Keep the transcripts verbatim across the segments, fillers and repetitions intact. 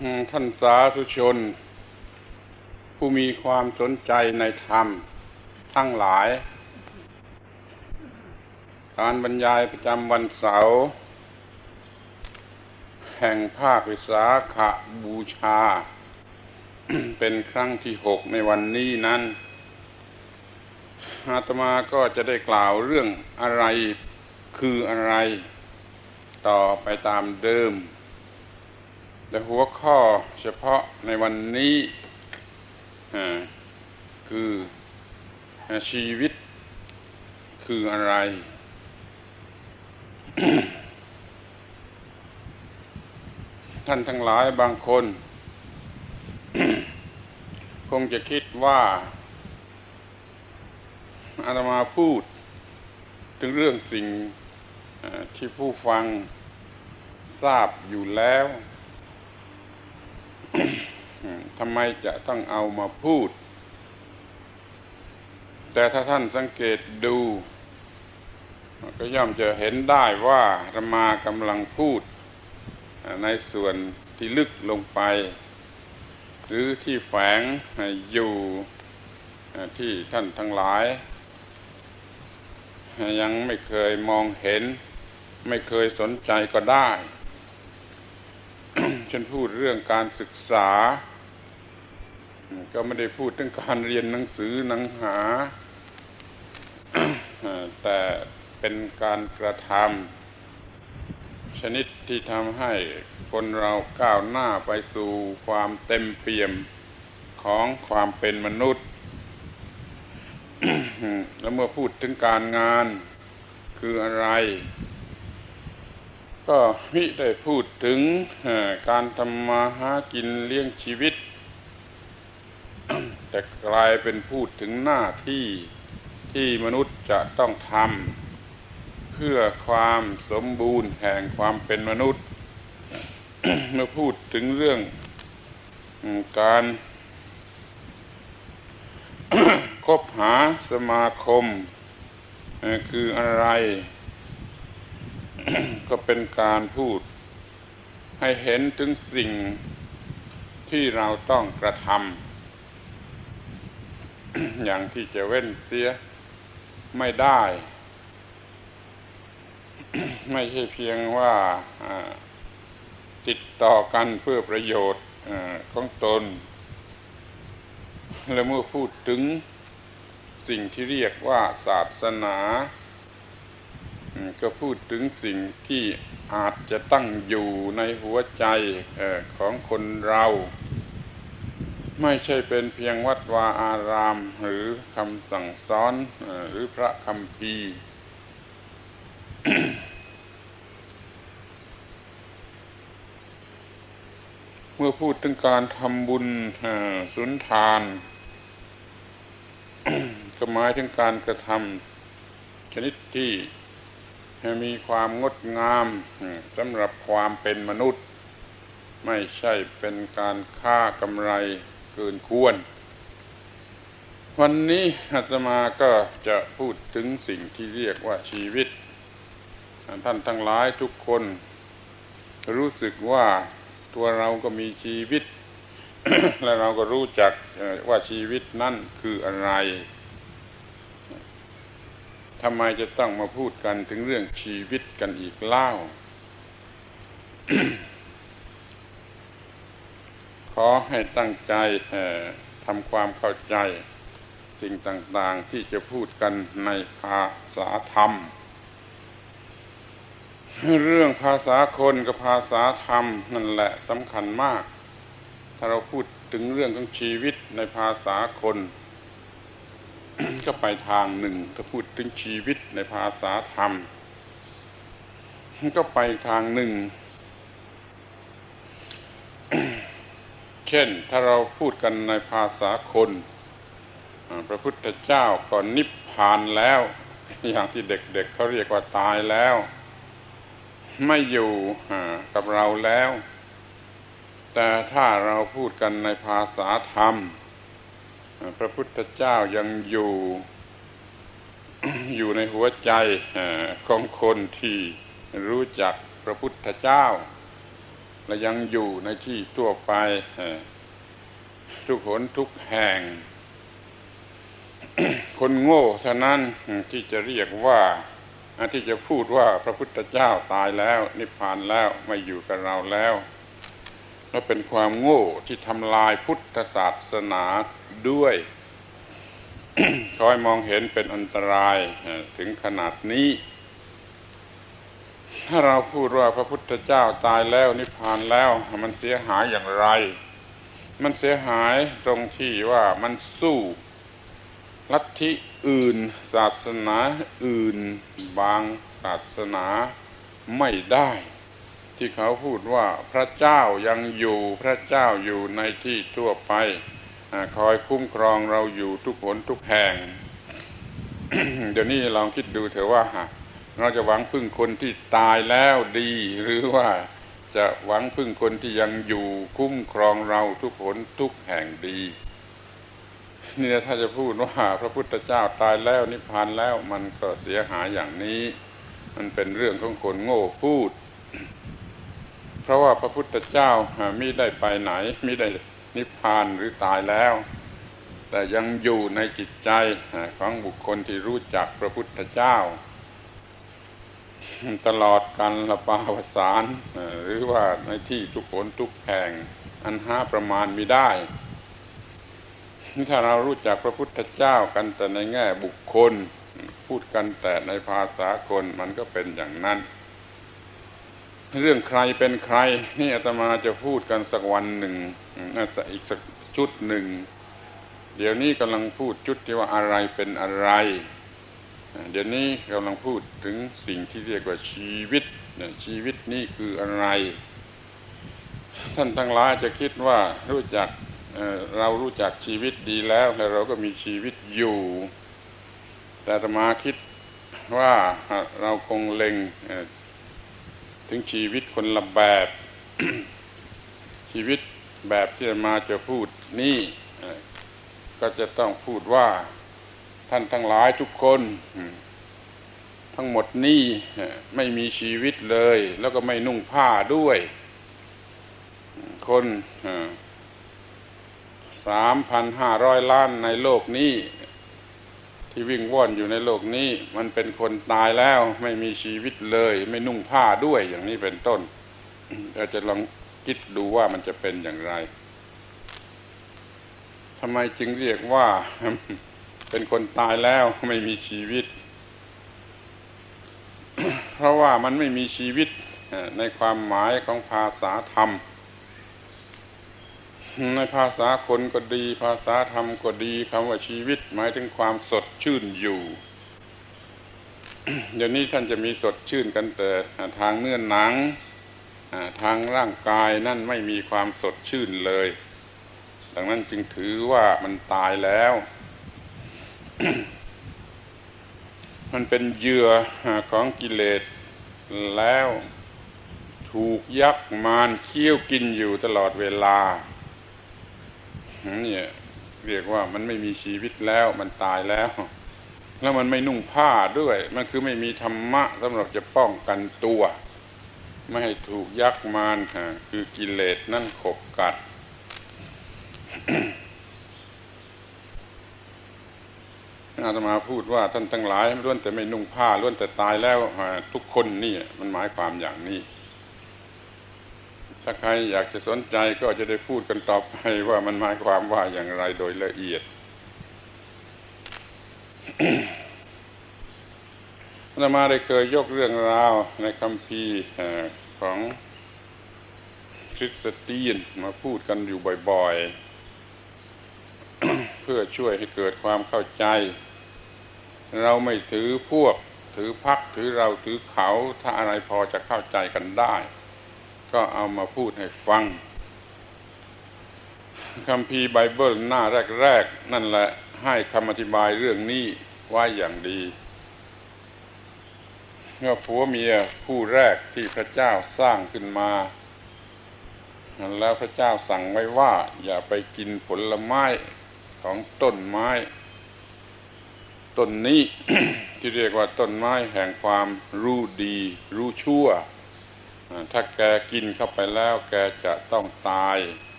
ท่านสาธุชนผู้มีความสนใจในธรรมทั้งหลายการบรรยายประจำวันเสาร์แห่งภาควิสาขบูชา เป็นครั้งที่หกในวันนี้นั้นอาตมาก็จะได้กล่าวเรื่องอะไรคืออะไรต่อไปตามเดิมแต่หัวข้อเฉพาะในวันนี้คือชีวิตคืออะไร ท่านทั้งหลายบางคน คงจะคิดว่าอาตมาพูดถึงเรื่องสิ่งที่ผู้ฟังทราบอยู่แล้วทำไมจะต้องเอามาพูดแต่ถ้าท่านสังเกตดูก็ย่อมจะเห็นได้ว่าอาตมากำลังพูดในส่วนที่ลึกลงไปหรือที่แฝงอยู่ที่ท่านทั้งหลายยังไม่เคยมองเห็นไม่เคยสนใจก็ได้ ฉันพูดเรื่องการศึกษาก็ไม่ได้พูดถึงการเรียนหนังสือหนังหา แต่เป็นการกระทำชนิดที่ทำให้คนเราก้าวหน้าไปสู่ความเต็มเปี่ยมของความเป็นมนุษย์ แล้วเมื่อพูดถึงการงานคืออะไรก็มิได้พูดถึงการทำมาหากินเลี้ยงชีวิต แต่กลายเป็นพูดถึงหน้าที่ที่มนุษย์จะต้องทำเพื่อความสมบูรณ์แห่งความเป็นมนุษย์ เมื่อพูดถึงเรื่องการ คบหาสมาคมคืออะไร ก็เป็นการพูดให้เห็นถึงสิ่งที่เราต้องกระทำ อย่างที่จะเว้นเสียไม่ได้ ไม่ใช่เพียงว่าติดต่อกันเพื่อประโยชน์ของตนและเมื่อพูดถึงสิ่งที่เรียกว่าศาสนาก็พูดถึงสิ่งที่อาจจะตั้งอยู่ในหัวใจของคนเราไม่ใช่เป็นเพียงวัดวาอารามหรือคำสั่งสอนหรือพระคัมภีร์ เมื่อพูดถึงการทำบุญสุนทาน ก็หมายถึงการกระทำชนิดที่มีความงดงามสำหรับความเป็นมนุษย์ไม่ใช่เป็นการฆ่ากำไรเกินควรวันนี้อาตมาก็จะพูดถึงสิ่งที่เรียกว่าชีวิตท่านทั้งหลายทุกคนรู้สึกว่าตัวเราก็มีชีวิต และเราก็รู้จักว่าชีวิตนั่นคืออะไรทำไมจะต้องมาพูดกันถึงเรื่องชีวิตกันอีกเล่า ขอให้ตั้งใจทำความเข้าใจสิ่งต่างๆที่จะพูดกันในภาษาธรรมเรื่องภาษาคนกับภาษาธรรมนั่นแหละสำคัญมากถ้าเราพูดถึงเรื่องของชีวิตในภาษาคน ก็ไปทางหนึ่งถ้าพูดถึงชีวิตในภาษาธรรมก็ไปทางหนึ่ง เช่นถ้าเราพูดกันในภาษาคนพระพุทธเจ้าก็นิพพานแล้วอย่างที่เด็กๆ เ, เขาเรียกว่าตายแล้วไม่อยู่กับเราแล้วแต่ถ้าเราพูดกันในภาษาธรรมพระพุทธเจ้ายังอยู่ อยู่ในหัวใจของคนที่รู้จักพระพุทธเจ้าและยังอยู่ในที่ทั่วไปทุกหนทุกแห่ง คนโง่เท่านั้นที่จะเรียกว่าที่จะพูดว่าพระพุทธเจ้าตายแล้วนิพพานแล้วไม่อยู่กับเราแล้วและเป็นความโง่ที่ทำลายพุทธศาสนาด้วย คอยมองเห็นเป็นอันตรายถึงขนาดนี้ถ้าเราพูดว่าพระพุทธเจ้าตายแล้วนิพพานแล้วมันเสียหายอย่างไรมันเสียหายตรงที่ว่ามันสู้ลัทธิอื่นศาสนาอื่นบางศาสนาไม่ได้ที่เขาพูดว่าพระเจ้ายังอยู่พระเจ้าอยู่ในที่ทั่วไปคอยคุ้มครองเราอยู่ทุกหนทุกแห่ง เดี๋ยวนี้ลองคิดดูเถอะว่าเราจะหวังพึ่งคนที่ตายแล้วดีหรือว่าจะหวังพึ่งคนที่ยังอยู่คุ้มครองเราทุกหนทุกแห่งดีนี่ถ้าจะพูดว่าพระพุทธเจ้าตายแล้วนิพพานแล้วมันก็เสียหายอย่างนี้มันเป็นเรื่องของคนโง่พูดเพราะว่าพระพุทธเจ้ามิได้ไปไหนมิได้นิพพานหรือตายแล้วแต่ยังอยู่ในจิตใจของบุคคลที่รู้จักพระพุทธเจ้าตลอดกาลปาวสานหรือว่าในที่ทุกหนทุกแห่งอันหาประมาณมิได้ถ้าเรารู้จักพระพุทธเจ้ากันแต่ในแง่บุคคลพูดกันแต่ในภาษาคนมันก็เป็นอย่างนั้นเรื่องใครเป็นใครนี่อาตมาจะพูดกันสักวันหนึ่งน่าจะอีกสักชุดหนึ่งเดี๋ยวนี้กำลังพูดชุดที่ว่าอะไรเป็นอะไรเดี๋ยวนี้กำลังพูดถึงสิ่งที่เรียกว่าชีวิตชีวิตนี่คืออะไรท่านทั้งหลายจะคิดว่ารู้จักเอ่อเรารู้จักชีวิตดีแล้วแล้วเราก็มีชีวิตอยู่แต่อาตมาคิดว่าเราคงเล็งถึงชีวิตคนละแบบ ชีวิตแบบที่อาตมาจะพูดนี่ก็จะต้องพูดว่าท่านทั้งหลายทุกคนทั้งหมดนี่ไม่มีชีวิตเลยแล้วก็ไม่นุ่งผ้าด้วยคนสามพันห้าร้อยล้านในโลกนี้ที่วิ่งว่อนอยู่ในโลกนี้มันเป็นคนตายแล้วไม่มีชีวิตเลยไม่นุ่งผ้าด้วยอย่างนี้เป็นต้นเราจะลองคิดดูว่ามันจะเป็นอย่างไรทำไมจึงเรียกว่าเป็นคนตายแล้วไม่มีชีวิต เพราะว่ามันไม่มีชีวิตในความหมายของภาษาธรรมในภาษาคนก็ดีภาษาธรรมก็ดีคำว่าชีวิตหมายถึงความสดชื่นอยู่ เดี๋ยวนี้ท่านจะมีสดชื่นกันแต่ทางเนื้อหนังทางร่างกายนั่นไม่มีความสดชื่นเลยดังนั้นจึงถือว่ามันตายแล้ว มันเป็นเหยื่อของกิเลสแล้วถูกยักษ์มารเคี้ยวกินอยู่ตลอดเวลาเนี่ยเรียกว่ามันไม่มีชีวิตแล้วมันตายแล้วแล้วมันไม่นุ่งผ้าด้วยมันคือไม่มีธรรมะสำหรับจะป้องกันตัวไม่ให้ถูกยักษ์มารคือกิเลสนั่นขบกัด อาตมาพูดว่าท่านทั้งหลายล้วนแต่ไม่นุ่งผ้าล้วนแต่ตายแล้วทุกคนนี่มันหมายความอย่างนี้ถ้าใครอยากจะสนใจก็จะได้พูดกันต่อไปว่ามันหมายความว่าอย่างไรโดยละเอียด อาตมาได้เคยยกเรื่องราวในคัมภีร์ของคริสเตียนมาพูดกันอยู่บ่อยๆ เพื่อช่วยให้เกิดความเข้าใจเราไม่ถือพวกถือพรรคถือเราถือเขาถ้าอะไรพอจะเข้าใจกันได้ก็เอามาพูดให้ฟังคัมภีร์ไบเบิลหน้าแรกๆนั่นแหละให้คำอธิบายเรื่องนี้ไว้อย่างดีเมื่อผัวเมียคู่แรกที่พระเจ้าสร้างขึ้นมาแล้วพระเจ้าสั่งไว้ว่าอย่าไปกินผลไม้ของต้นไม้ต้นนี้ ที่เรียกว่าต้นไม้แห่งความรู้ดีรู้ชั่วถ้าแกกินเข้าไปแล้วแกจะต้องตาย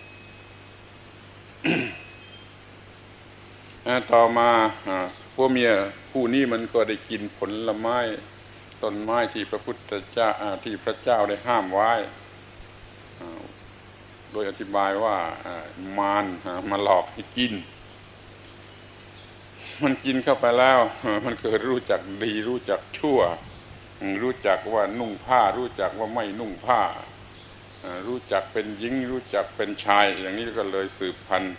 ต่อมาพวกเมียผู้นี้มันก็ได้กินผลไม้ต้นไม้ที่พระพุทธเจ้าที่พระเจ้าได้ห้ามไว้โดยอธิบายว่ามารมาหลอกให้กินมันกินเข้าไปแล้วมันเกิดรู้จักดีรู้จักชั่วรู้จักว่านุ่งผ้ารู้จักว่าไม่นุ่งผ้ารู้จักเป็นหญิงรู้จักเป็นชายอย่างนี้ก็เลยสืบพันธุ์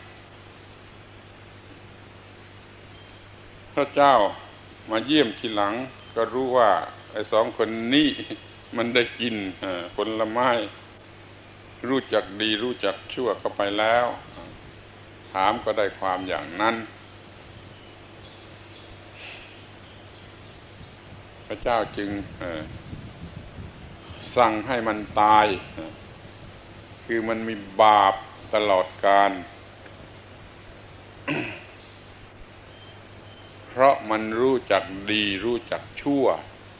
พระเจ้ามาเยี่ยมทีหลังก็รู้ว่าไอ้สองคนนี้มันได้กินผลไม้รู้จักดีรู้จักชั่วเข้าไปแล้วถามก็ได้ความอย่างนั้นพระเจ้าจึงสั่งให้มันตายคือมันมีบาปตลอดกาล เพราะมันรู้จักดีรู้จักชั่ว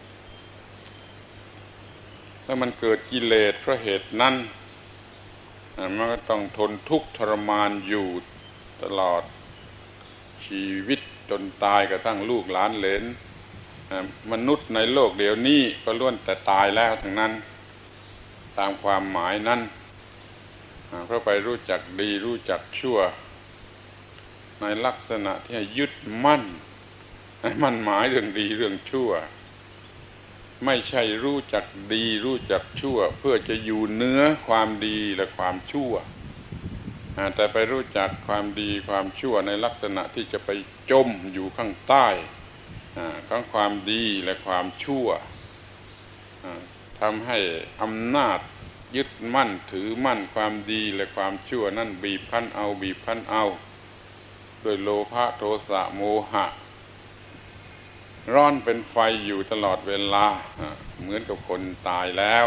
แล้วมันเกิดกิเลสเพราะเหตุนั้นมันก็ต้องทนทุกข์ทรมานอยู่ตลอดชีวิตจนตายกระทั่งลูกหลานเหลนมนุษย์ในโลกเดี๋ยวนี้ก็ล้วนแต่ตายแล้วทั้งนั้นตามความหมายนั้นเพราะไปรู้จักดีรู้จักชั่วในลักษณะที่ยึดมั่นมันหมายเรื่องดีเรื่องชั่วไม่ใช่รู้จักดีรู้จักชั่วเพื่อจะอยู่เหนือความดีและความชั่วแต่ไปรู้จักความดีความชั่วในลักษณะที่จะไปจมอยู่ข้างใต้ของความดีและความชั่วทำให้อำนาจยึดมั่นถือมั่นความดีและความชั่วนั่นบีบคั้นเอาบีบคั้นเอาด้วยโลภะโทสะโมหะร้อนเป็นไฟอยู่ตลอดเวลาเหมือนกับคนตายแล้ว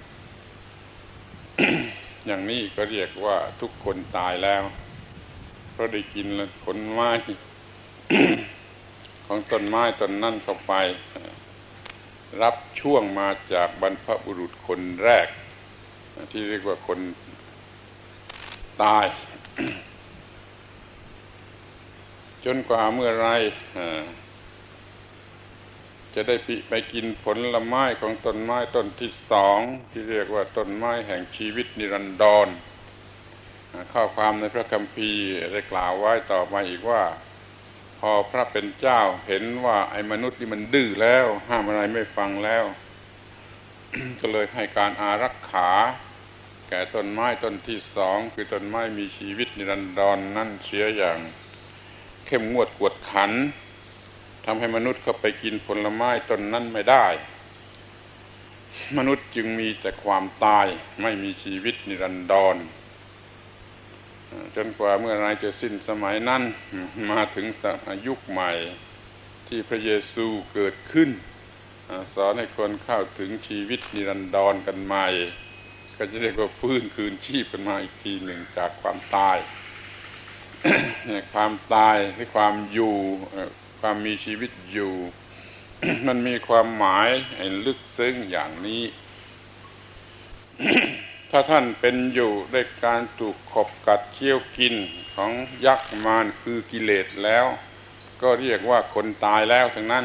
อย่างนี้ก็เรียกว่าทุกคนตายแล้วเพราะได้กินผลไม้ ของต้นไม้ต้นนั่นเข้าไปรับช่วงมาจากบรรพบุรุษคนแรกที่เรียกว่าคนตาย จนกว่าเมื่อไรจะได้ไปกินผลไม้ของต้นไม้ต้นที่สองที่เรียกว่าต้นไม้แห่งชีวิตนิรันดรข้อความในพระคัมภีร์ได้กล่าวไว้ต่อมาอีกว่าพอพระเป็นเจ้าเห็นว่าไอ้มนุษย์นี่มันดื้อแล้วห้ามอะไรไม่ฟังแล้ว ก็เลยให้การอารักขาแก่ต้นไม้ต้นที่สองคือต้นไม้มีชีวิตนิรันดรนั่นเสียอย่างเข้มงวดกวดขันทำให้มนุษย์เข้าไปกินผลไม้ต้นนั้นไม่ได้มนุษย์จึงมีแต่ความตายไม่มีชีวิตนิรันดรจนกว่าเมื่อไรจะสิ้นสมัยนั้นมาถึงยุคใหม่ที่พระเยซูเกิดขึ้นสอนให้คนเข้าถึงชีวิตนิรันดรกันใหม่ก็จะเรียกว่าฟื้นคืนชีพกันมาอีกทีหนึ่งจากความตาย ความตายที่ความอยู่ความมีชีวิตอยู่ มันมีความหมายลึกซึ้งอย่างนี้ ถ้าท่านเป็นอยู่ด้วยการถูกขบกัดเคี้ยวกินของยักษ์มารคือกิเลสแล้วก็เรียกว่าคนตายแล้วทั้งนั้น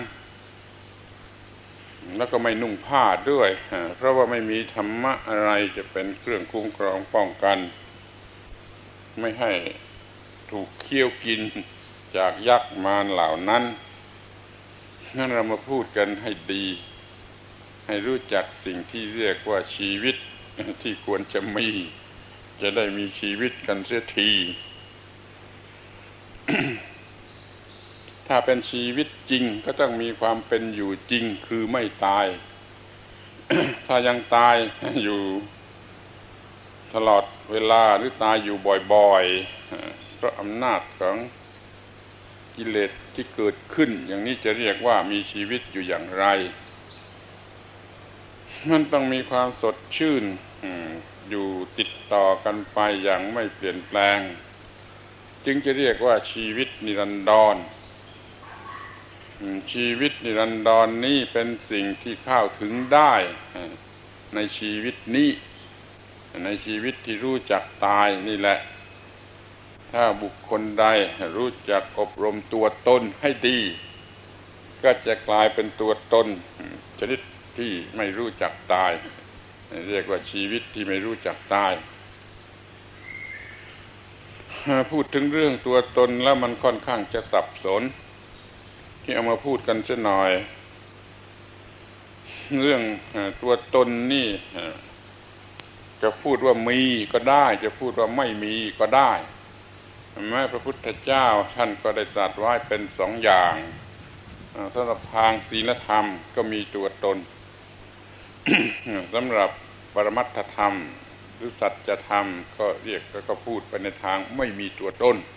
แล้วก็ไม่นุ่งผ้าด้วยเพราะว่าไม่มีธรรมะอะไรจะเป็นเครื่องคุ้มครองป้องกันไม่ให้ถูกเคี้ยวกินจากยักษ์มารเหล่านั้นนั่นเรามาพูดกันให้ดีให้รู้จักสิ่งที่เรียกว่าชีวิตที่ควรจะมีจะได้มีชีวิตกันเสียที ถ้าเป็นชีวิตจริงก็ต้องมีความเป็นอยู่จริงคือไม่ตาย ถ้ายังตายอยู่ตลอดเวลาหรือตายอยู่บ่อยๆเพราะอำนาจของกิเลสที่เกิดขึ้นอย่างนี้จะเรียกว่ามีชีวิตอยู่อย่างไรมันต้องมีความสดชื่นอยู่ติดต่อกันไปอย่างไม่เปลี่ยนแปลงจึงจะเรียกว่าชีวิตนิรันดรชีวิตนิรันดรนี้เป็นสิ่งที่เข้าถึงได้ในชีวิตนี้ในชีวิตที่รู้จักตายนี่แหละถ้าบุคคลใดรู้จักอบรมตัวตนให้ดีก็จะกลายเป็นตัวตนชนิดที่ไม่รู้จักตายเรียกว่าชีวิตที่ไม่รู้จักตายพูดถึงเรื่องตัวตนแล้วมันค่อนข้างจะสับสนที่เอามาพูดกันสักหน่อยเรื่องตัวตนนี่จะพูดว่ามีก็ได้จะพูดว่าไม่มีก็ได้แม้พระพุทธเจ้าท่านก็ได้ตรัสไว้เป็นสองอย่างสำหรับทางศีลธรรมก็มีตัวตน สำหรับปรมัตถธรรมหรือสัจธรรมก็เรียกก็พูดไปในทางไม่มีตัวตน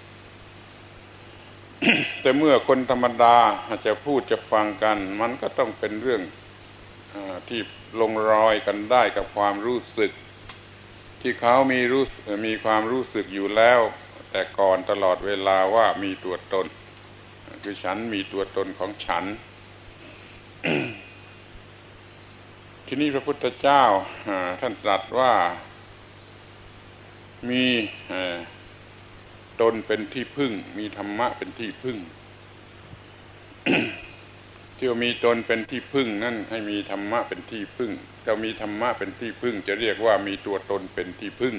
แต่เมื่อคนธรรมดาจะพูดจะฟังกันมันก็ต้องเป็นเรื่องที่ลงรอยกันได้กับความรู้สึกที่เขามีรู้มีความรู้สึกอยู่แล้วแต่ก่อนตลอดเวลาว่ามีตัวตนคือฉันมีตัวตนของฉัน ที่นี่พระพุทธเจ้าท่านตรัสว่ามีตนเป็นที่พึ่งมีธรรมะเป็นที่พึ่ง ที่ว่ามีตนเป็นที่พึ่งนั่นให้มีธรรมะเป็นที่พึ่งถ้ามีธรรมะเป็นที่พึ่งจะเรียกว่ามีตัวตนเป็นที่พึ่ง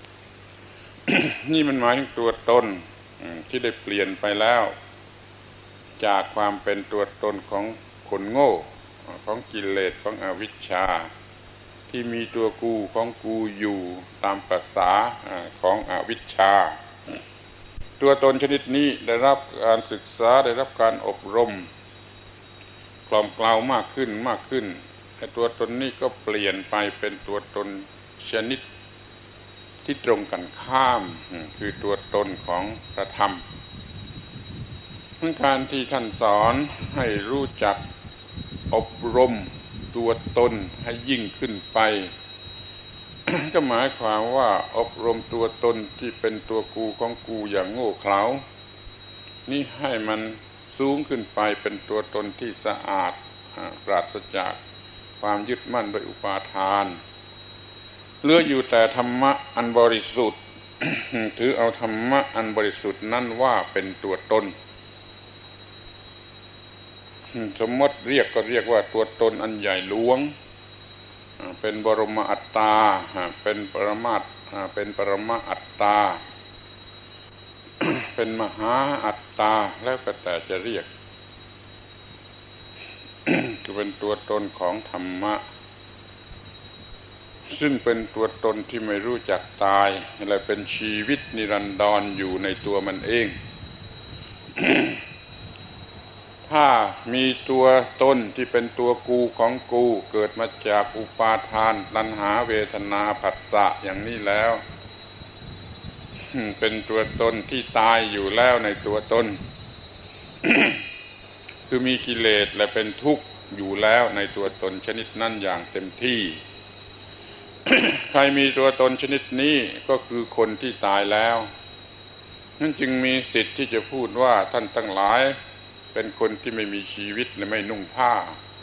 นี่มันหมายถึงตัวตนที่ได้เปลี่ยนไปแล้วจากความเป็นตัวตนของคนโง่ของกิเลสของอวิชชาที่มีตัวกูของกูอยู่ตามภาษาของอวิชชาตัวตนชนิดนี้ได้รับการศึกษาได้รับการอบรมกล่อมเกลามากขึ้นมากขึ้นไอ้ตัวตนนี้ก็เปลี่ยนไปเป็นตัวตนชนิดที่ตรงกันข้ามคือตัวตนของพระธรรมการที่ท่านสอนให้รู้จักอบรมตัวตนให้ยิ่งขึ้นไป ก็หมายความว่าอบรมตัวตนที่เป็นตัวกูของกูอย่างโง่เขลานี่ให้มันสูงขึ้นไปเป็นตัวตนที่สะอาดปราศจากความยึดมั่นโดยอุปาทานเหลืออยู่แต่ธรรมะอันบริสุทธิ์ ถือเอาธรรมะอันบริสุทธิ์นั่นว่าเป็นตัวตนสมมติเรียกก็เรียกว่าตัวตนอันใหญ่หลวงเป็นบรมอัตตาเป็นปรมาตเป็นปรมาอัตตา เป็นมหาอัตตาแล้วก็แต่จะเรียก คือเป็นตัวตนของธรรมะซึ่งเป็นตัวตนที่ไม่รู้จักตายและเป็นชีวิตนิรันดรอยู่ในตัวมันเอง ถ้ามีตัวตนที่เป็นตัวกูของกูเกิดมาจากอุปาทานตัณหาเวทนาผัสสะอย่างนี้แล้วเป็นตัวตนที่ตายอยู่แล้วในตัวตน คือมีกิเลสและเป็นทุกข์อยู่แล้วในตัวตนชนิดนั้นอย่างเต็มที่ ใครมีตัวตนชนิดนี้ก็คือคนที่ตายแล้วนั่นจึงมีสิทธิ์ที่จะพูดว่าท่านทั้งหลายเป็นคนที่ไม่มีชีวิตและไม่นุ่งผ้า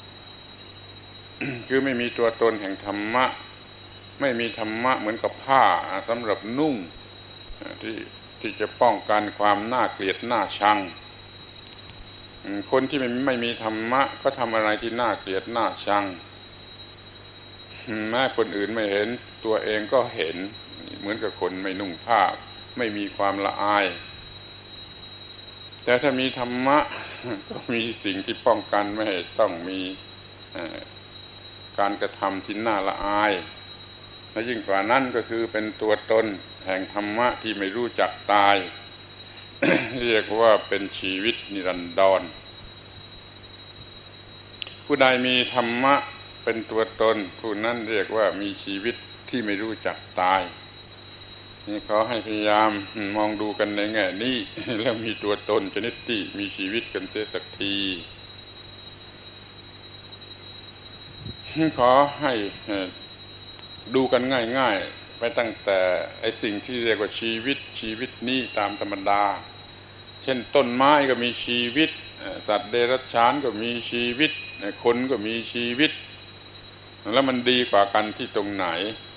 คือไม่มีตัวตนแห่งธรรมะไม่มีธรรมะเหมือนกับผ้าสำหรับนุ่งที่ที่จะป้องกันความน่าเกลียดน่าชังคนที่ไม่ไม่มีธรรมะก็ทำอะไรที่น่าเกลียดน่าชังแม้คนอื่นไม่เห็นตัวเองก็เห็นเหมือนกับคนไม่นุ่งผ้าไม่มีความละอายแต่ถ้ามีธรรมะก็มีสิ่งที่ป้องกันไม่ให้ต้องมีการกระทำที่น่าละอายและยิ่งกว่านั้นก็คือเป็นตัวตนแห่งธรรมะที่ไม่รู้จักตาย เรียกว่าเป็นชีวิตนิรันดรผู้ใดมีธรรมะเป็นตัวตนผู้นั้นเรียกว่ามีชีวิตที่ไม่รู้จักตายนี่ขอให้พยายามมองดูกันในแง่นี้ แล้วมีตัวตนชนิดที่มีชีวิตกันเสียสักทีขอให้ดูกันง่ายๆไปตั้งแต่ไอ้สิ่งที่เรียกว่าชีวิตชีวิตนี้ตามธรรมดาเช่นต้นไม้ก็มีชีวิตสัตว์เดรัจฉานก็มีชีวิตคนก็มีชีวิตแล้วมันดีกว่ากันที่ตรงไหน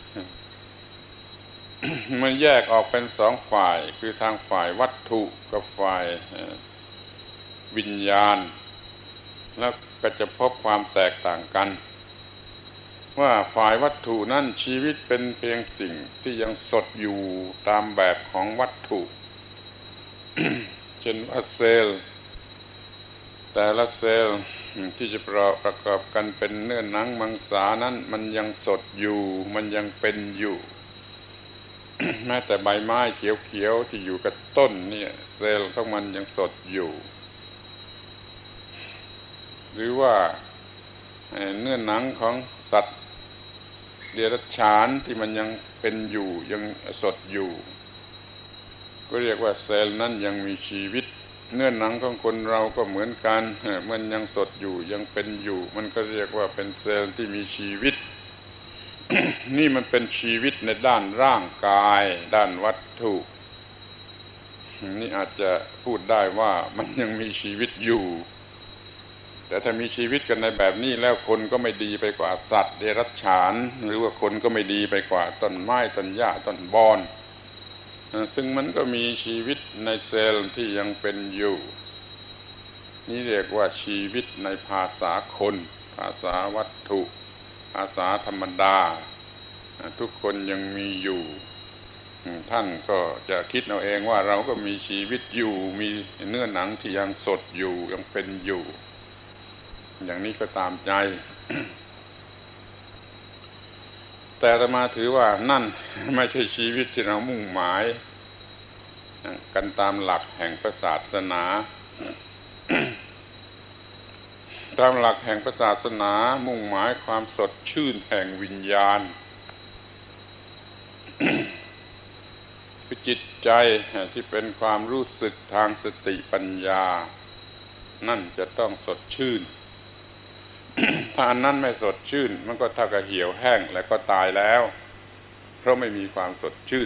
มันแยกออกเป็นสองฝ่ายคือทางฝ่ายวัตถุกับฝ่ายวิญญาณแล้วก็จะพบความแตกต่างกันว่าฝ่ายวัตถุนั่นชีวิตเป็นเพียงสิ่งที่ยังสดอยู่ตามแบบของวัตถุ เช่นว่าเซลล์แต่ละเซลล์ที่จะประกอบกันเป็นเนื้อหนังมังสานั้นมันยังสดอยู่มันยังเป็นอยู่ แม้แต่ใบไม้เขียวๆที่อยู่กับต้นเนี่ยเซลล์ของมันยังสดอยู่หรือว่าเนื้อหนังของสัตว์เดรัจฉานที่มันยังเป็นอยู่ยังสดอยู่ก็เรียกว่าเซลล์นั้นยังมีชีวิตเนื้อหนังของคนเราก็เหมือนกันมันยังสดอยู่ยังเป็นอยู่มันก็เรียกว่าเป็นเซลล์ที่มีชีวิต นี่มันเป็นชีวิตในด้านร่างกายด้านวัตถุนี่อาจจะพูดได้ว่ามันยังมีชีวิตอยู่แต่ถ้ามีชีวิตกันในแบบนี้แล้วคนก็ไม่ดีไปกว่าสัตว์เดรัจฉานหรือว่าคนก็ไม่ดีไปกว่าต้นไม้ต้นหญ้าต้นบอนซึ่งมันก็มีชีวิตในเซลล์ที่ยังเป็นอยู่นี่เรียกว่าชีวิตในภาษาคนภาษาวัตถุภาษาธรรมดาทุกคนยังมีอยู่ท่านก็จะคิดเอาเองว่าเราก็มีชีวิตอยู่มีเนื้อหนังที่ยังสดอยู่ยังเป็นอยู่อย่างนี้ก็ตามใจ แต่อาตมาถือว่านั่นไม่ใช่ชีวิตที่เรามุ่งหมายกันตามหลักแห่งศาสนา ตามหลักแห่งศาสนามุ่งหมายความสดชื่นแห่งวิญญาณ คือจิตใจที่เป็นความรู้สึกทางสติปัญญานั่นจะต้องสดชื่น ถ้าอันนั้นไม่สดชื่นมันก็เท่ากับเหี่ยวแห้งและก็ตายแล้วเพราะไม่มีความสดชื่น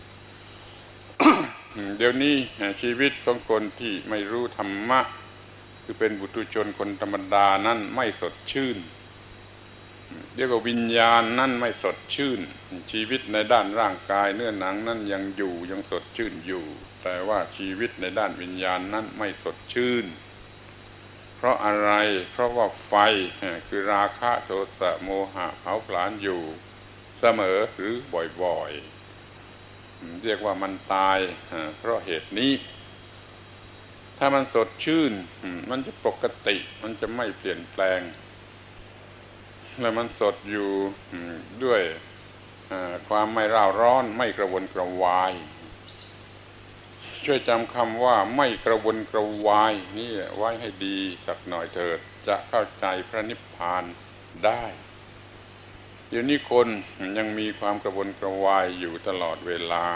เดี๋ยวนี้ชีวิตของคนที่ไม่รู้ธรรมะคือเป็นบุตุชนคนธรรมดานั่นไม่สดชื่นเรียกว่าวิญญาณนั่นไม่สดชื่นชีวิตในด้านร่างกายเนื้อหนังนั่นยังอยู่ยังสดชื่นอยู่แต่ว่าชีวิตในด้านวิญญาณนั่นไม่สดชื่นเพราะอะไรเพราะว่าไฟคือราคะโทสะโมหะเผาผลาญอยู่เสมอหรือบ่อยๆเรียกว่ามันตายเพราะเหตุนี้ถ้ามันสดชื่นมันจะปกติมันจะไม่เปลี่ยนแปลงและมันสดอยู่ด้วยความไม่ร่าร้อนไม่กระวนกระวายช่วยจำคำว่าไม่กระวนกระวายนี่ไว้ให้ดีสักหน่อยเถิดจะเข้าใจพระนิพพานได้เดี๋ยวนี้คนยังมีความกระวนกระวายอยู่ตลอดเวลา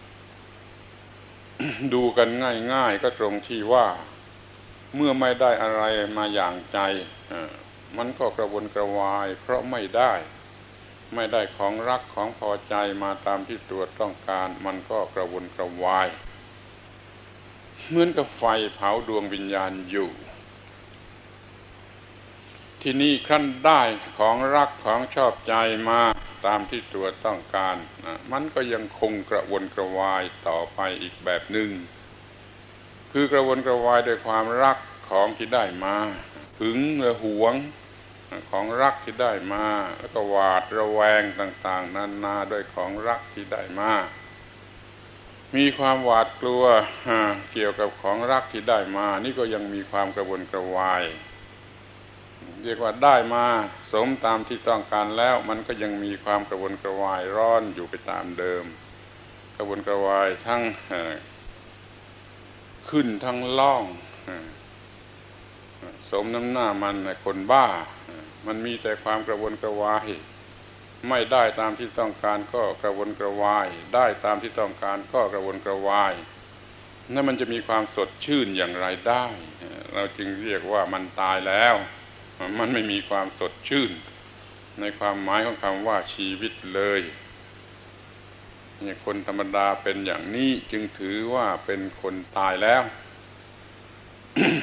ดูกันง่ายๆก็ตรงที่ว่าเมื่อไม่ได้อะไรมาอย่างใจมันก็กระวนกระวายเพราะไม่ได้ไม่ได้ของรักของพอใจมาตามที่ตัวต้องการมันก็กระวนกระวายเหมือนกับไฟเผาดวงวิญญาณอยู่ที่นี่ขั้นได้ของรักของชอบใจมาตามที่ตัวต้องการนะมันก็ยังคงกระวนกระวายต่อไปอีกแบบหนึ่งคือกระวนกระวายด้วยความรักของที่ได้มาหึงและหวงของรักที่ได้มาแล้วก็หวาดระแวงต่างๆนานาด้วยของรักที่ได้มามีความหวาดกลัวเกี่ยวกับของรักที่ได้มานี่ก็ยังมีความกระวนกระวายเรียกว่าได้มาสมตามที่ต้องการแล้วมันก็ยังมีความกระวนกระวายร้อนอยู่ไปตามเดิมกระวนกระวายทั้งขึ้นทั้งล่องสมน้ำหน้ามันคนบ้ามันมีแต่ความกระวนกระวายไม่ได้ตามที่ต้องการก็กระวนกระวายได้ตามที่ต้องการก็กระวนกระวายนั่นมันจะมีความสดชื่นอย่างไรได้เราจึงเรียกว่ามันตายแล้วมันไม่มีความสดชื่นในความหมายของคำว่าชีวิตเลยนี่คนธรรมดาเป็นอย่างนี้จึงถือว่าเป็นคนตายแล้ว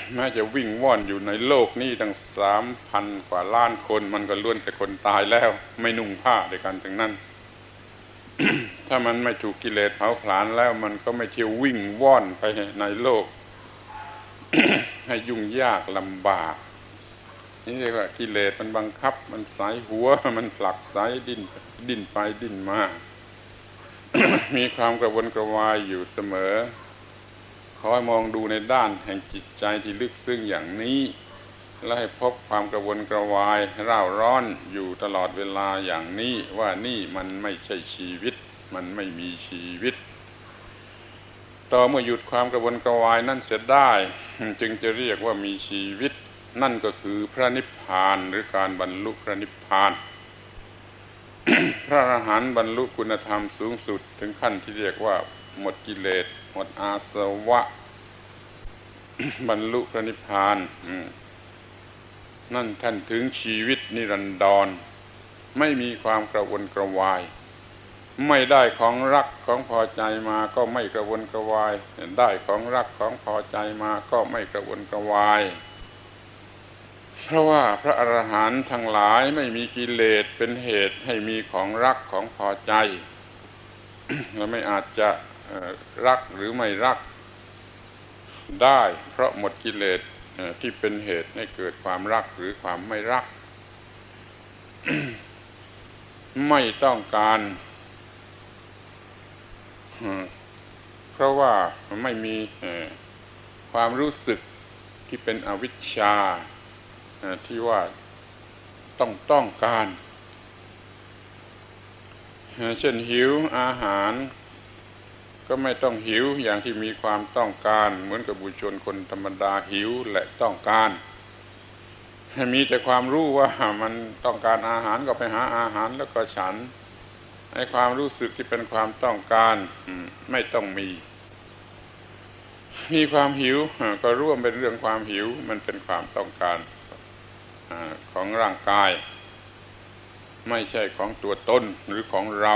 แม้จะวิ่งว่อนอยู่ในโลกนี้ตั้งสามพันกว่าล้านคนมันก็ล้วนแต่คนตายแล้วไม่นุ่งผ้าด้วยกันทั้งนั้น ถ้ามันไม่ถูกกิเลสเผาผลาญแล้วมันก็ไม่เที่ยววิ่งว่อนไปในโลก ให้ยุ่งยากลำบากนี่เรียกว่ากิเลสมันบังคับมันสายหัวมันผลักไสดิ้นดิ้นไปดิ้นมา มีความกระวนกระวายอยู่เสมอขอให้มองดูในด้านแห่งจิตใจที่ลึกซึ้งอย่างนี้และให้พบความกระวนกระวายร่าร้อนอยู่ตลอดเวลาอย่างนี้ว่านี่มันไม่ใช่ชีวิตมันไม่มีชีวิตต่อเมื่อหยุดความกระวนกระวายนั่นเสียได้จึงจะเรียกว่ามีชีวิตนั่นก็คือพระนิพพานหรือการบรรลุพระนิพพาน พระอรหันต์บรรลุคุณธรรมสูงสุดถึงขั้นที่เรียกว่าหมดกิเลสหมดอาสวะ บรรลุพระนิพพานนั่นท่านถึงชีวิตนิรันดรไม่มีความกระวนกระวายไม่ได้ของรักของพอใจมาก็ไม่กระวนกระวายได้ของรักของพอใจมาก็ไม่กระวนกระวายเพราะว่าพระอรหันต์ทั้งหลายไม่มีกิเลสเป็นเหตุให้มีของรักของพอใจ และไม่อาจจะรักหรือไม่รักได้เพราะหมดกิเลสที่เป็นเหตุให้เกิดความรักหรือความไม่รัก ไม่ต้องการเพราะว่าไม่มีความรู้สึกที่เป็นอวิชชาที่ว่าต้องต้องการเช่นหิวอาหารก็ไม่ต้องหิวอย่างที่มีความต้องการเหมือนกับบุคคลคนธรรมดาหิวและต้องการมีแต่ความรู้ว่ามันต้องการอาหารก็ไปหาอาหารแล้วก็ฉันให้ความรู้สึกที่เป็นความต้องการไม่ต้องมีมีความหิวก็ร่วมเป็นเรื่องความหิวมันเป็นความต้องการของร่างกายไม่ใช่ของตัวตนหรือของเรา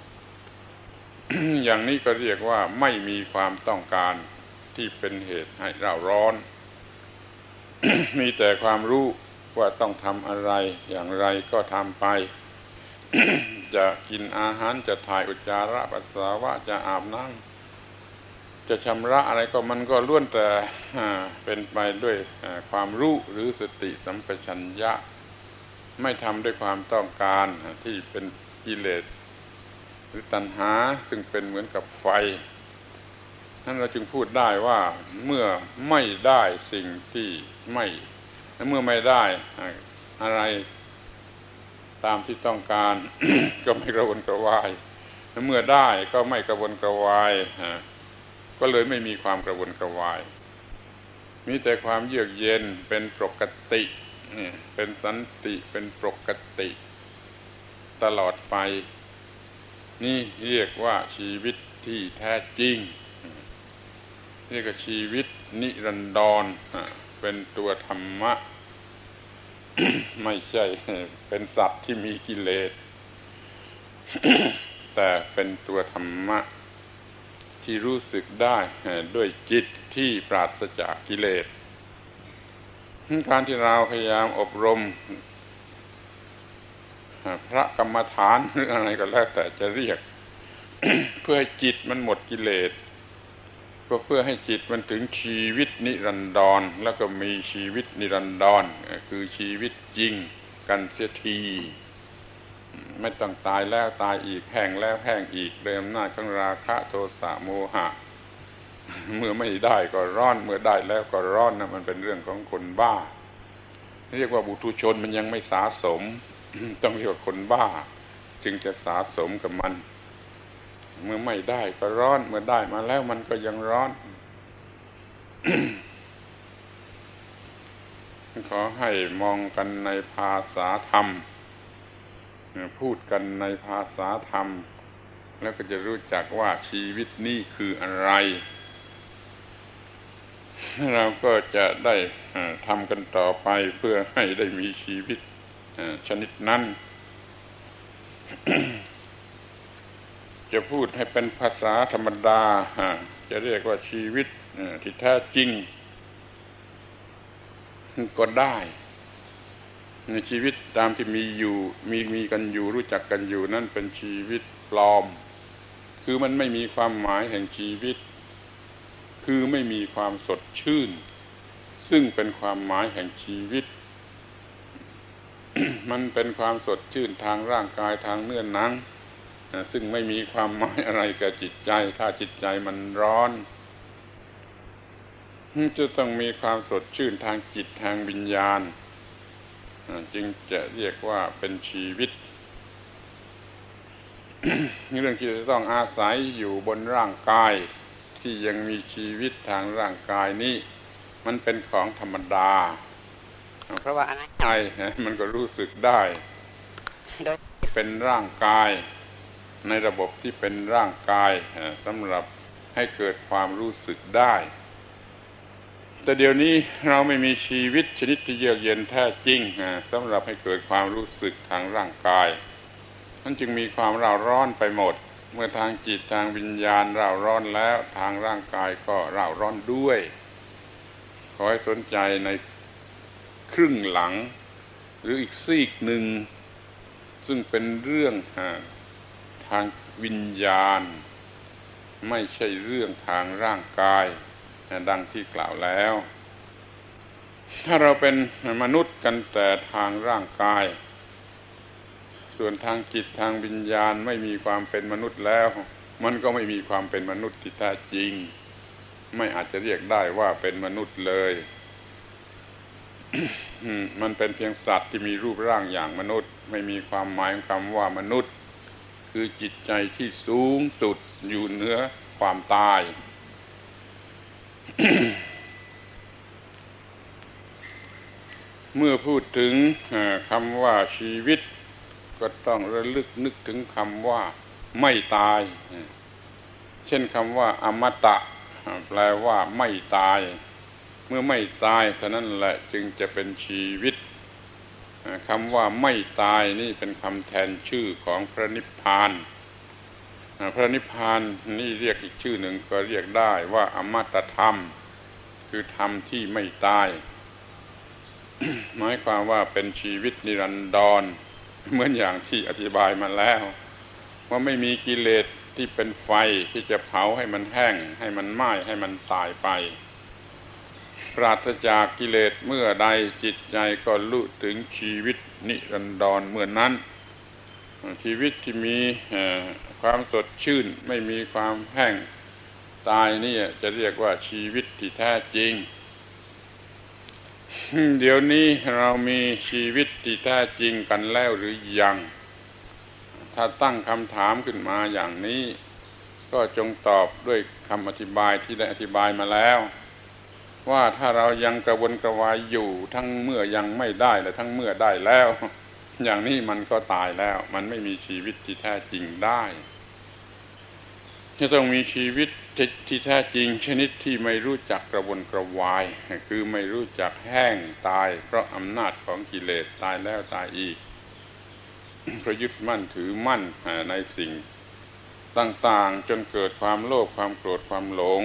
อย่างนี้ก็เรียกว่าไม่มีความต้องการที่เป็นเหตุให้เราร้อน มีแต่ความรู้ว่าต้องทำอะไรอย่างไรก็ทำไป จะกินอาหารจะถ่ายอุจจาระปัสสาวะจะอาบน้ำจะชำระอะไรก็มันก็ล้วนแต่เป็นไปด้วยความรู้หรือสติสัมปชัญญะไม่ทำด้วยความต้องการที่เป็นกิเลสหรือตัณหาซึ่งเป็นเหมือนกับไฟนั้นเราจึงพูดได้ว่าเมื่อไม่ได้สิ่งที่ไม่เมื่อไม่ได้อะไรตามที่ต้องการ ก็ไม่กระวนกระวายเมื่อได้ก็ไม่กระวนกระวายก็เลยไม่มีความกระวนกระวายมีแต่ความเยือกเย็นเป็นปกติเป็นสันติเป็นปกติตลอดไปนี่เรียกว่าชีวิตที่แท้จริงเรียกว่าชีวิตนิรันดรเป็นตัวธรรมะ ไม่ใช่เป็นสัตว์ที่มีกิเลส แต่เป็นตัวธรรมะที่รู้สึกได้ด้วยจิตที่ปราศจากกิเลสการที่เราพยายามอบรมพระกรรมฐานหรืออะไรก็แล้วแต่จะเรียก เพื่อให้จิตมันหมดกิเลสก็เพื่อให้จิตมันถึงชีวิตนิรันดรแล้วก็มีชีวิตนิรันดรคือชีวิตจริงกันเสียทีไม่ต้องตายแล้วตายอีกแห้งแล้วแห้งอีกด้วยอำนาจของราคะโทสะโมหะเมื่อไม่ได้ก็ร้อนเมื่อได้แล้วก็ร้อนนะมันเป็นเรื่องของคนบ้าเรียกว่าบุถุชนมันยังไม่สะสม ต้องเรียกว่าคนบ้าจึงจะสะสมกับมันเมื่อไม่ได้ก็ร้อนเมื่อได้มาแล้วมันก็ยังร้อน ขอให้มองกันในภาษาธรรมพูดกันในภาษาธรรมแล้วก็จะรู้จักว่าชีวิตนี้คืออะไรเราก็จะได้ทำกันต่อไปเพื่อให้ได้มีชีวิตชนิดนั้น จะพูดให้เป็นภาษาธรรมดาจะเรียกว่าชีวิตที่แท้จริงก็ได้ในชีวิตตามที่มีอยู่มีมีกันอยู่รู้จักกันอยู่นั่นเป็นชีวิตปลอมคือมันไม่มีความหมายแห่งชีวิตคือไม่มีความสดชื่นซึ่งเป็นความหมายแห่งชีวิต มันเป็นความสดชื่นทางร่างกายทางเนื้อหนังซึ่งไม่มีความหมายอะไรแก่จิตใจถ้าจิตใจมันร้อนจะต้องมีความสดชื่นทางจิตทางวิญญาณจึงจะเรียกว่าเป็นชีวิต เรื่องที่จะต้องอาศัยอยู่บนร่างกายที่ยังมีชีวิตทางร่างกายนี้มันเป็นของธรรมดาเพราะว่าอะไรมันก็รู้สึกได้เป็นร่างกายในระบบที่เป็นร่างกายสำหรับให้เกิดความรู้สึกได้แต่เดี๋ยวนี้เราไม่มีชีวิตชนิดที่เยือกเย็นแท้จริงสำหรับให้เกิดความรู้สึกทางร่างกายมันจึงมีความเร่าร้อนไปหมดเมื่อทางจิตทางวิญญาณเร่าร้อนแล้วทางร่างกายก็เร่าร้อนด้วยขอให้สนใจในครึ่งหลังหรืออีกซีกหนึ่งซึ่งเป็นเรื่องทางวิญญาณไม่ใช่เรื่องทางร่างกายดังที่กล่าวแล้วถ้าเราเป็นมนุษย์กันแต่ทางร่างกายส่วนทางจิตทางวิญญาณไม่มีความเป็นมนุษย์แล้วมันก็ไม่มีความเป็นมนุษย์ที่แท้จริงไม่อาจจะเรียกได้ว่าเป็นมนุษย์เลย มันเป็นเพียงสัตว์ที่มีรูปร่างอย่างมนุษย์ไม่มีความหมายของคำว่ามนุษย์คือจิตใจที่สูงสุดอยู่เหนือความตาย เมื่อพูดถึงคำว่าชีวิตก็ต้องระลึกนึกถึงคำว่าไม่ตายเช่นคำว่าอมตะแปลว่าไม่ตายเมื่อไม่ตายเท่านั้นแหละจึงจะเป็นชีวิตคำว่าไม่ตายนี่เป็นคำแทนชื่อของพระนิพพานพระนิพพานนี่เรียกอีกชื่อหนึ่งก็เรียกได้ว่าอมตะธรรมคือธรรมที่ไม่ตาย หมายความว่าเป็นชีวิตนิรันดรเหมือนอย่างที่อธิบายมาแล้วว่าไม่มีกิเลสที่เป็นไฟที่จะเผาให้มันแห้งให้มันไหม้ให้มันตายไปปราศจากกิเลสเมื่อใดจิตใจก็รู้ถึงชีวิตนิรันดรเมื่อนั้นชีวิตที่มีความสดชื่นไม่มีความแห้งตายนี่จะเรียกว่าชีวิตที่แท้จริงเดี๋ยวนี้เรามีชีวิตที่แท้จริงกันแล้วหรือยังถ้าตั้งคำถามขึ้นมาอย่างนี้ก็จงตอบด้วยคำอธิบายที่ได้อธิบายมาแล้วว่าถ้าเรายังกระวนกระวายอยู่ทั้งเมื่อยังไม่ได้และทั้งเมื่อได้แล้วอย่างนี้มันก็ตายแล้วมันไม่มีชีวิตที่แท้จริงได้จะต้องมีชีวิตที่แท้จริงชนิดที่ไม่รู้จักกระวนกระวายคือไม่รู้จักแห้งตายเพราะอำนาจของกิเลสตายแล้วตายอีกเพราะยึดมั่นถือมั่นในสิ่งต่างๆจนเกิดความโลภความโกรธความหลง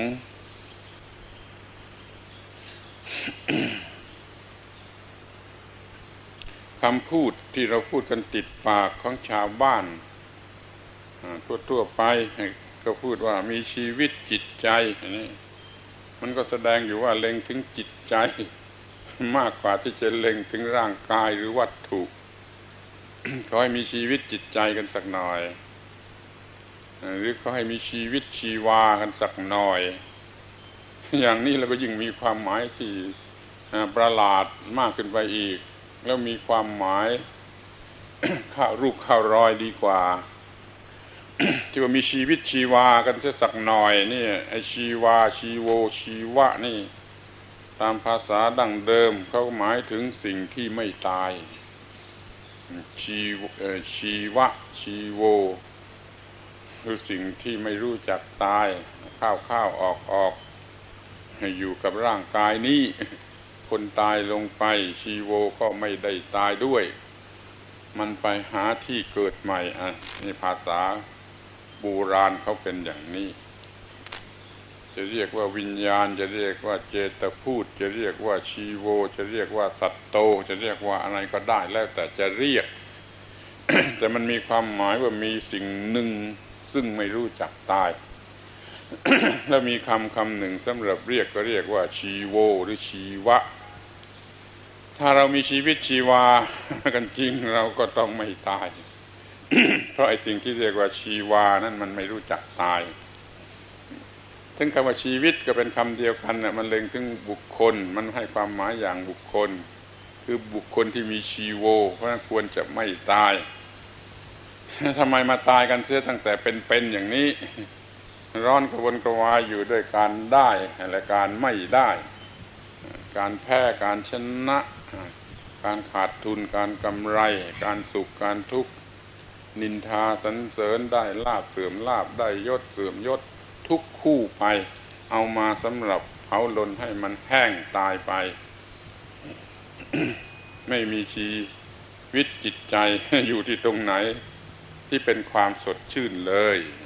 คำพูดที่เราพูดกันติดปากของชาวบ้านทั่วๆไปก็พูดว่ามีชีวิตจิตใจนี่มันก็แสดงอยู่ว่าเล็งถึงจิตใจมากกว่าที่จะเล็งถึงร่างกายหรือวัตถุ ขอให้มีชีวิตจิตใจกันสักหน่อยหรือขอให้มีชีวิตชีวากันสักหน่อยอย่างนี้เราก็ยิ่งมีความหมายที่ประหลาดมากขึ้นไปอีกแล้วมีความหมาย เข้ารูปเข้ารอยดีกว่า ที่ว่ามีชีวิตชีวากันสักหน่อยนี่ไอชีวาชีโวชีวะนี่ตามภาษาดั้งเดิมเขาหมายถึงสิ่งที่ไม่ตายชีชีวะชีโวคือสิ่งที่ไม่รู้จักตายเข้าเข้าออกออกอยู่กับร่างกายนี้คนตายลงไปชีโวก็ไม่ได้ตายด้วยมันไปหาที่เกิดใหม่อ่ะนี่ภาษาโบราณเขาเป็นอย่างนี้จะเรียกว่าวิญญาณจะเรียกว่าเจตพูดจะเรียกว่าชีโวจะเรียกว่าสัตโตจะเรียกว่าอะไรก็ได้แล้วแต่จะเรียก แต่มันมีความหมายว่ามีสิ่งหนึ่งซึ่งไม่รู้จักตาย แล้วมีคำคำหนึ่งสำหรับเรียกก็เรียกว่าชีโวหรือชีวะถ้าเรามีชีวิตชีวากันจริงเราก็ต้องไม่ตาย เพราะไอ้สิ่งที่เรียกว่าชีวานั้นมันไม่รู้จักตายถึงคำว่าชีวิตก็เป็นคำเดียวกันน่ะมันเล็งถึงบุคคลมันให้ความหมายอย่างบุคคลคือบุคคลที่มีชีโวเพราะนั้นควรจะไม่ตาย ทำไมมาตายกันเสียตั้งแต่เป็นๆอย่างนี้ร้อนกระวนกระวายอยู่ด้วยการได้และการไม่ได้การแพ้การชนะการขาดทุนการกำไรการสุขการทุกข์นินทาสรรเสริญได้ลาภเสื่อมลาภได้ยศเสื่อมยศทุกคู่ไปเอามาสำหรับเผาลนให้มันแห้งตายไป ไม่มีชีวิตจิตใจอยู่ที่ตรงไหนที่เป็นความสดชื่นเลย